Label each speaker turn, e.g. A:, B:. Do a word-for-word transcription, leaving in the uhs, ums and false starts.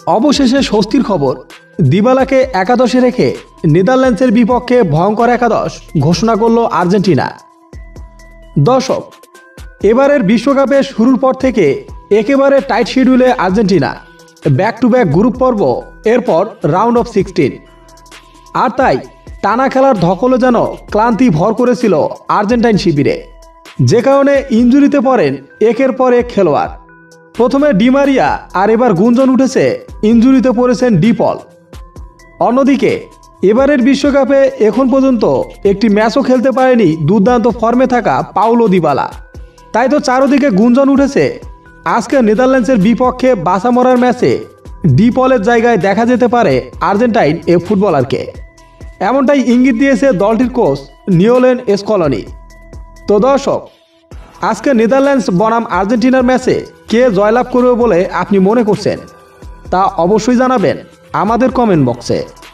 A: অবশেষে স্বস্তির খবর, দিবালাকে একাদশে রেখে নেদারল্যান্ডসের বিপক্ষে ভয়ঙ্কর একাদশ ঘোষণা করল আর্জেন্টিনা। দর্শক, এবারের বিশ্বকাপের শুরুর পর থেকে একেবারে টাইট শিডিউলে Argentina, back to back group পর্ব, এরপর রাউন্ড অফ সিক্সটিন। আর তাই টানা খেলার ধকলে যেন ক্লান্তি ভর করেছিল আর্জেন্টাইন শিবিরে, যে কারণে ইনজুরিতে পড়েন একের পর এক খেলোয়াড়। প্রথমে ডি মারিয়া, আর এবার গুঞ্জন উঠেছে ইনজুরিতে পড়েছেন ডি পল। অন্যদিকে এবারের বিশ্বকাপে এখন পর্যন্ত একটি ম্যাচও খেলতে পারেনি দুর্দান্ত ফর্মে থাকা পাউলো দিবালা। তাই তো চারদিকে গুঞ্জন উঠেছে আজকে নেদারল্যান্ডসের বিপক্ষে বাঁচা মরার ম্যাচে ডি পলের জায়গায় দেখা যেতে পারে আর্জেন্টাইন এ ফুটবলারকে। এমনটাই ইঙ্গিত দিয়েছে দলটির কোচ নিওলেন স্কলনি। তো দর্শক, আজকে নেদারল্যান্ডস বনাম আর্জেন্টিনার ম্যাচে কে জয়লাভ করবে বলে আপনি মনে করছেন, তা অবশ্যই জানাবেন আমাদের কমেন্ট বক্সে।